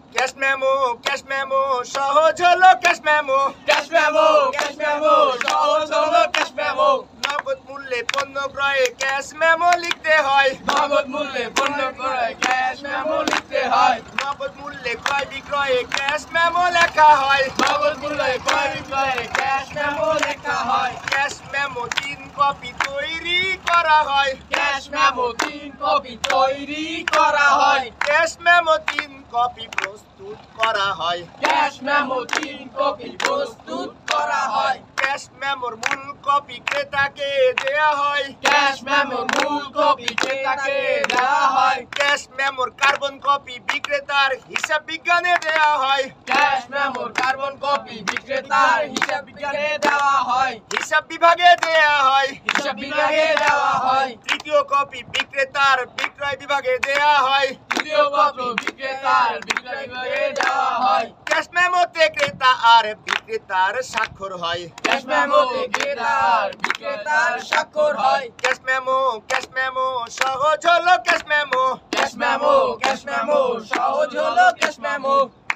Cash memo সহজ হলো cash memo সহজ হলো ক্যাশ মেমো। নগদ মূল্যে পণ্য ক্রয়ে ক্যাশ মেমো লিখতে হয় নগদ মূল্যে পণ্য ক্রয়ে ক্যাশ মেমো লিখতে হয়। নগদ মূল্যে ক্রয় বিক্রয়ে ক্যাশ মেমো লেখা হয় নগদ মূল্যে ক্রয় বিক্রয়ে ক্যাশ মেমো লেখা হয়। ক্যাশ মেমো 3 কপি তৈরি করা হয় ক্যাশ মেমো 3 কপি তৈরি করা হয়। ক্যাশ মেমো 3 কপি প্রস্তুত করা হয় ক্যাশ মেমো 3 কপি প্রস্তুত করা হয়। ক্যাশ মেমোর মূল কপি ক্রেতাকে দেয়া হয় ক্যাশ মেমোর মূল কপি ক্রেতাকে দেওয়া হয়। ক্যাশ মেমোর কার্বন কপি বিক্রেতার হিসাব বিজ্ঞানে দেয়া হয় ক্যাশ মেমোর কার্বন কপি বিক্রেতার হিসাব বিজ্ঞানে দেওয়া হয়। হিসাব বিভাগে দেয়া হয় হিসাব বিভাগে দেওয়া হয়। তৃতীয় কপি বিক্রেতার বিক্রয় বিভাগে দেয়া হয় তৃতীয় কপি বিক্রেতার বিক্রয় বিভাগে দেওয়া হয়। ক্যাশ মেমোতে ক্রেতা আর বিক্রেতার স্বাক্ষর হয় ক্যাশ মেমোতে বিক্রেতার স্বাক্ষর হয়। ক্যাশ মেমো সহজ হলো ক্যাশ মেমো ক্যাশ মেমো সহজ হলো ক্যাশ মেমো।